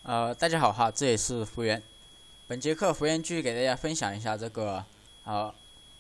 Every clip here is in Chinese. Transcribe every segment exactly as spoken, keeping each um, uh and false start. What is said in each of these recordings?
呃，大家好哈，这里是福源。本节课福源继续给大家分享一下这个呃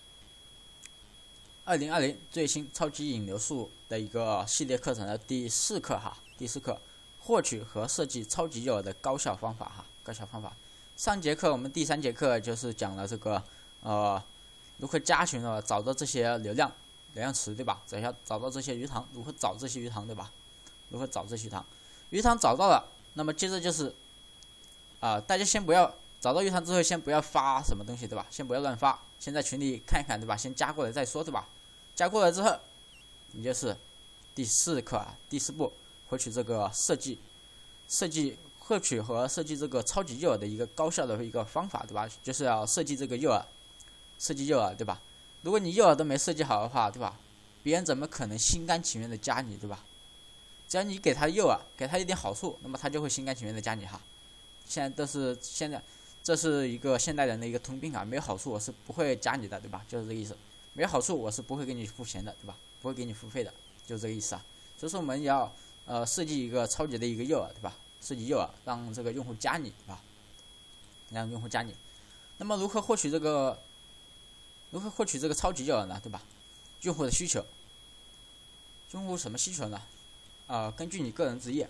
二零二零最新超级引流术的一个系列课程的第四课哈，第四课获取和设计超级诱饵的高效方法哈，高效方法。上节课我们第三节课就是讲了这个呃如何加群了，找到这些流量流量池对吧？找一下找到这些鱼塘，如何找这些鱼塘对吧？如何找这些鱼塘？鱼塘找到了。那么接着就是，啊、呃，大家先不要找到鱼塘之后，先不要发什么东西，对吧？先不要乱发，先在群里看一看，对吧？先加过来再说，对吧？加过来之后，你就是第四课啊，第四步，获取这个设计、设计、获取和设计这个超级诱饵的一个高效的一个方法，对吧？就是要设计这个诱饵，设计诱饵，对吧？如果你诱饵都没设计好的话，对吧？别人怎么可能心甘情愿的加你，对吧？只要你给他诱饵，给他一点好处，那么他就会心甘情愿的加你哈。现在都是现在，这是一个现代人的一个通病啊，没有好处我是不会加你的，对吧？就是这个意思。没有好处我是不会给你付钱的，对吧？不会给你付费的，就是这个意思啊。所以说我们要呃设计一个超级的一个诱饵，对吧？设计诱饵，让这个用户加你，对吧？让用户加你。那么如何获取这个？如何获取这个超级诱饵呢？对吧？用户的需求。用户什么需求呢？呃，根据你个人职业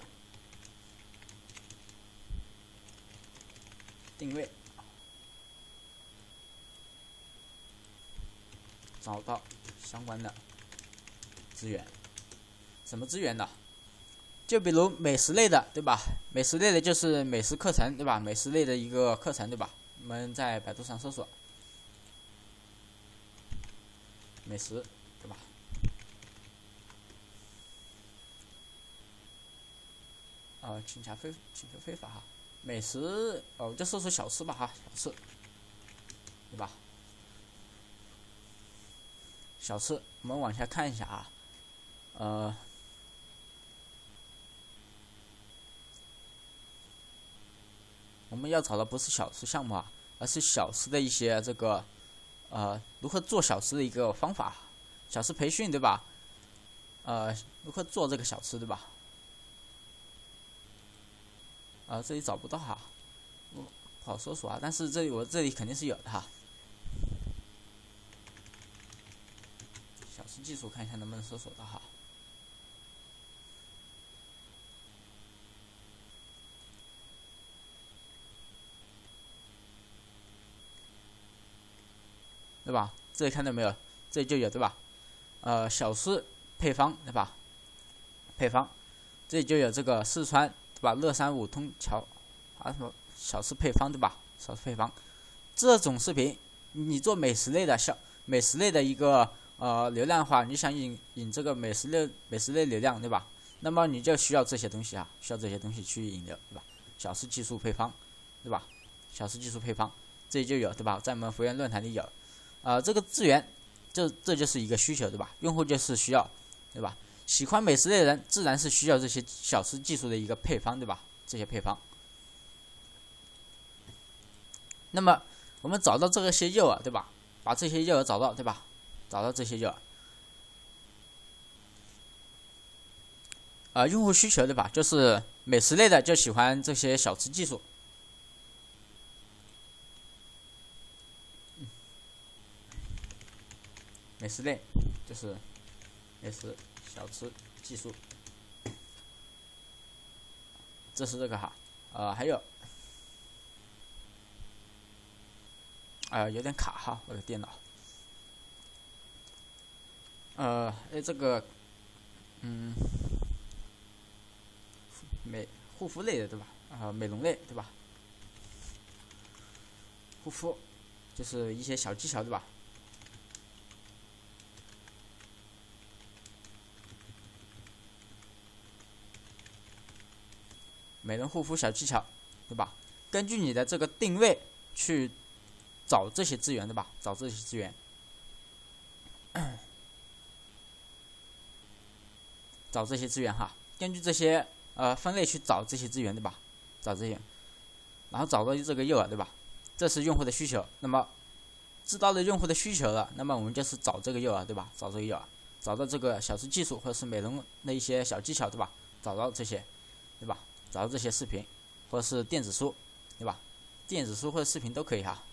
定位，找到相关的资源。什么资源呢？就比如美食类的，对吧？美食类的就是美食课程，对吧？美食类的一个课程，对吧？我们在百度上搜索美食，对吧？呃，请求非请求非法哈，美食哦，我就搜索小吃吧哈，小吃，对吧？小吃，我们往下看一下啊，呃，我们要找的不是小吃项目啊，而是小吃的一些这个呃如何做小吃的一个方法，小吃培训对吧？呃，如何做这个小吃对吧？呃，这里找不到哈，不好搜索啊，但是这里我这里肯定是有的哈。小吃技术看一下能不能搜索到哈。对吧？这里看到没有？这里就有对吧？呃，小吃配方对吧？配方，这里就有这个四川对吧？乐山五通桥啊什么小吃配方对吧？小吃配方，这种视频你做美食类的小美食类的一个呃流量的话，你想引引这个美食类美食类流量对吧？那么你就需要这些东西啊，需要这些东西去引流对吧？小吃技术配方对吧？小吃技术配方，这里就有对吧？在我们福源论坛里有。呃，这个资源，这这就是一个需求，对吧？用户就是需要，对吧？喜欢美食类的人，自然是需要这些小吃技术的一个配方，对吧？这些配方。那么我们找到这些诱饵，对吧？把这些诱饵找到，对吧？找到这些诱饵。呃，用户需求，对吧？就是美食类的就喜欢这些小吃技术。美食类就是美食小吃技术，这是这个哈，呃，还有，呃，有点卡哈，我的电脑，呃，哎，这个，嗯，美护肤类的对吧？啊、呃，美容类对吧？护肤就是一些小技巧对吧？美容护肤小技巧，对吧？根据你的这个定位去找这些资源，对吧？找这些资源，找这些资源哈。根据这些呃分类去找这些资源，对吧？找这些，然后找到这个诱饵，对吧？这是用户的需求。那么知道了用户的需求了，那么我们就是找这个诱饵，对吧？找这个诱饵，找到这个小吃技术或者是美容的一些小技巧，对吧？找到这些，对吧？找到这些视频， 或者是电子书，对吧？电子书或者视频都可以哈。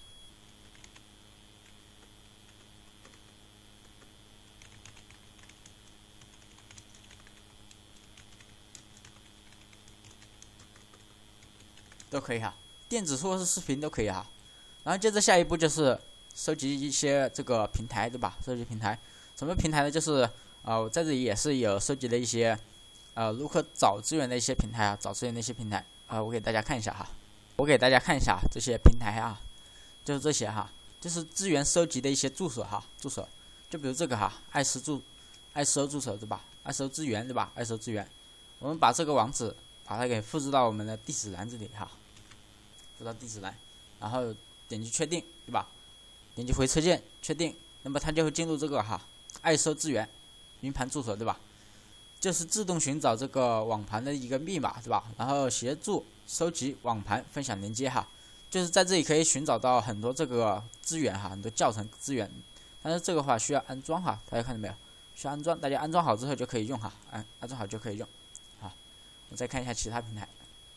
都可以哈，电子书或是视频都可以哈。然后接着下一步就是收集一些这个平台，对吧？收集平台，什么平台呢？就是呃，我在这里也是有收集了一些呃如何找资源的一些平台啊，找资源的一些平台啊、呃，我给大家看一下哈。我给大家看一下这些平台啊，就是这些哈，就是资源收集的一些助手哈，助手，就比如这个哈，爱思助，爱搜助手对吧？爱搜资源对吧？爱搜资源，我们把这个网址把它给复制到我们的地址栏这里哈。复制到地址栏，然后点击确定，对吧？点击回车键确定，那么它就会进入这个哈爱搜资源云盘助手，对吧？就是自动寻找这个网盘的一个密码，对吧？然后协助收集网盘分享连接哈，就是在这里可以寻找到很多这个资源哈，很多教程资源，但是这个话需要安装哈，大家看到没有？需要安装，大家安装好之后就可以用哈，安安装好就可以用。好，我再看一下其他平台。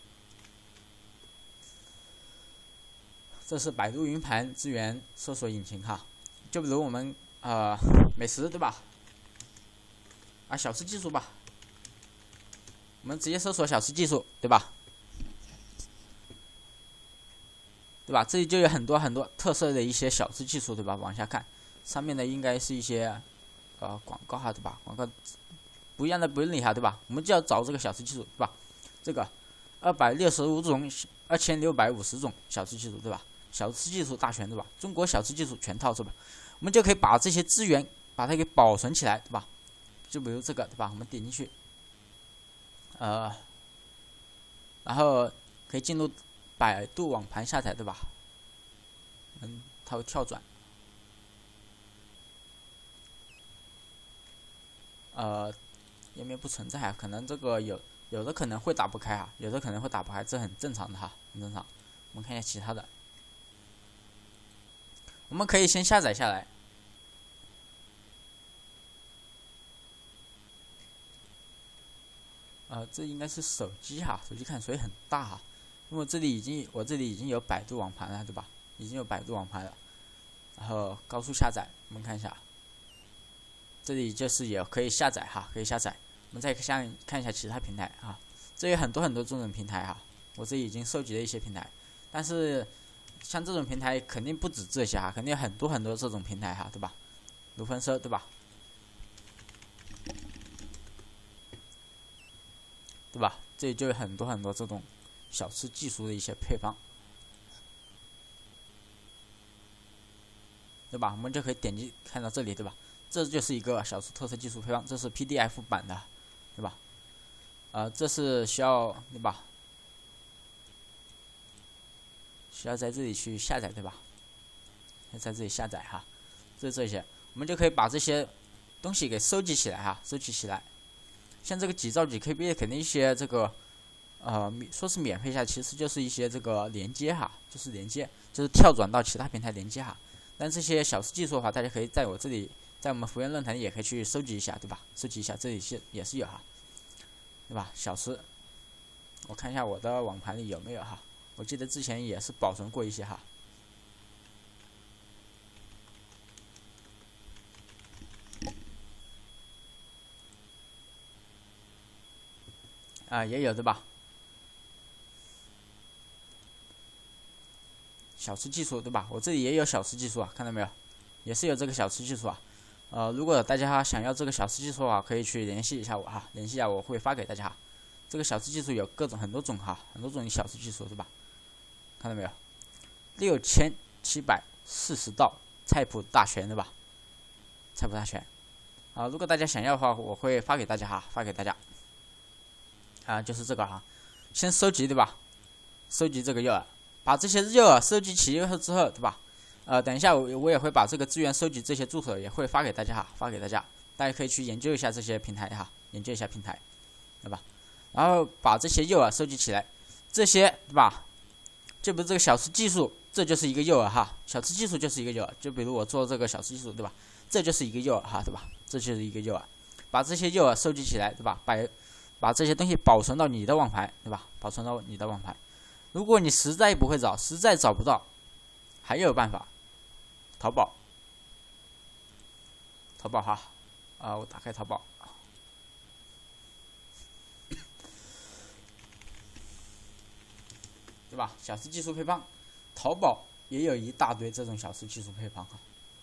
这是百度云盘资源搜索引擎哈，就比如我们呃美食对吧？啊，小吃技术吧，我们直接搜索小吃技术对吧？对吧？这里就有很多很多特色的一些小吃技术对吧？往下看，上面的应该是一些呃广告哈对吧？广告不一样的不用理哈对吧？我们就要找这个小吃技术对吧？这个二百六十五种二千六百五十种小吃技术对吧？小吃技术大全对吧？中国小吃技术全套是吧？我们就可以把这些资源把它给保存起来对吧？就比如这个对吧？我们点进去，呃，然后可以进入百度网盘下载对吧？嗯，它会跳转，呃，页面不存在啊，可能这个有有的可能会打不开啊，有的可能会打不开，这很正常的哈，很正常。我们看一下其他的。我们可以先下载下来，呃，这应该是手机哈，手机看所以很大哈，因为这里已经我这里已经有百度网盘了，对吧？已经有百度网盘了，然后高速下载，我们看一下，这里就是也可以下载哈，可以下载。我们再看看一下其他平台哈，这有很多很多这种平台哈，我这里已经收集了一些平台，但是像这种平台肯定不止这些哈，肯定有很多很多这种平台哈，对吧？如分社对吧？对吧？这里就有很多很多这种小吃技术的一些配方，对吧？我们就可以点击看到这里，对吧？这就是一个小吃特色技术配方，这是 P D F 版的，对吧？呃，这是需要对吧？需要在这里去下载，对吧？在这里下载哈，这这些，我们就可以把这些东西给收集起来哈，收集起来。像这个几兆几 K B 肯定一些这个，呃，说是免费下，其实就是一些这个连接哈，就是连接，就是跳转到其他平台连接哈。但这些小吃技术的话，大家可以在我这里，在我们福源论坛也可以去收集一下，对吧？收集一下，这里是也是有哈，对吧？小吃，我看一下我的网盘里有没有哈。我记得之前也是保存过一些哈，啊也有对吧？小吃技术对吧？我这里也有小吃技术啊，看到没有？也是有这个小吃技术啊。呃，如果大家想要这个小吃技术的话，可以去联系一下我哈，联系一下我会发给大家哈。这个小吃技术有各种很多种哈，很多种小吃技术对吧？看到没有？六千七百四十道菜谱大全对吧？菜谱大全啊，如果大家想要的话，我会发给大家哈，发给大家。啊，就是这个哈，先收集对吧？收集这个诱饵，把这些诱饵收集齐之后对吧？呃，等一下我我也会把这个资源收集这些助手也会发给大家哈，发给大家，大家可以去研究一下这些平台哈，研究一下平台，对吧？然后把这些诱饵收集起来，这些对吧？就比如这个小吃技术，这就是一个诱饵哈，小吃技术就是一个诱饵，就比如我做这个小吃技术对吧？这就是一个诱饵哈，对吧？这就是一个诱饵，把这些诱饵收集起来对吧？把把这些东西保存到你的网盘对吧？保存到你的网盘， 如果你实在不会找，实在找不到，还有办法，淘宝，淘宝哈，啊，我打开淘宝，对吧？小时技术配方，淘宝也有一大堆这种小时技术配方哈，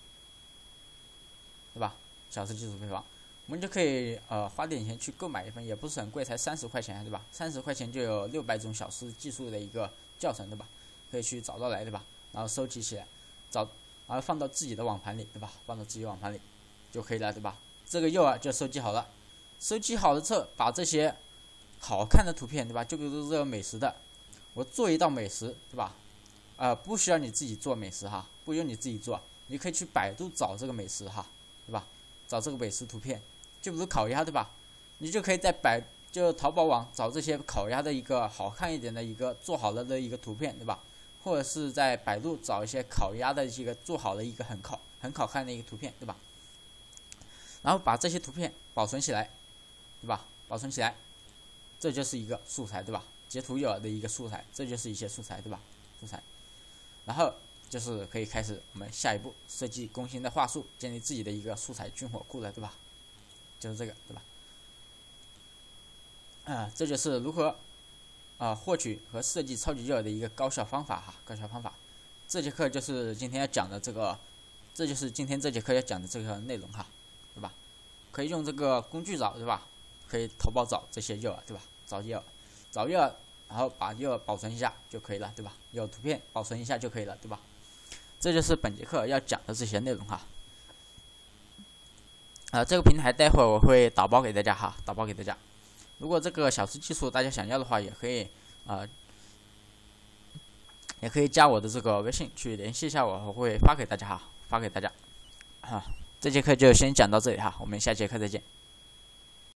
对吧？小时技术配方，我们就可以呃花点钱去购买一份，也不是很贵，才三十块钱，对吧？三十块钱就有六百种小时技术的一个教程，对吧？可以去找到来，对吧？然后收集起来，找，然后放到自己的网盘里，对吧？放到自己网盘里就可以了，对吧？这个诱饵就收集好了，收集好了之后，把这些好看的图片，对吧？就比如这个美食的，我做一道美食，对吧？呃，不需要你自己做美食哈，不用你自己做，你可以去百度找这个美食哈，对吧？找这个美食图片，就比如烤鸭，对吧？你就可以在百就淘宝网找这些烤鸭的一个好看一点的一个做好了的一个图片，对吧？或者是在百度找一些烤鸭的这个做好的一个很好很好看的一个图片，对吧？然后把这些图片保存起来，对吧？保存起来，这就是一个素材，对吧？截图有的一个素材，这就是一些素材，对吧？素材，然后就是可以开始我们下一步设计工薪的话术，建立自己的一个素材军火库了，对吧？就是这个，对吧？啊，这就是如何啊获取和设计超级诱饵的一个高效方法哈，高效方法。这节课就是今天要讲的这个，这就是今天这节课要讲的这个内容哈，对吧？可以用这个工具找，对吧？可以淘宝找这些诱饵，对吧？找诱饵，找诱饵，然后把诱饵保存一下就可以了，对吧？有图片保存一下就可以了，对吧？这就是本节课要讲的这些内容哈。啊，这个平台待会儿我会导包给大家哈，导包给大家。如果这个小时技术大家想要的话，也可以啊、呃，也可以加我的这个微信去联系一下我，我会发给大家哈，发给大家。啊，这节课就先讲到这里哈，我们下节课再见。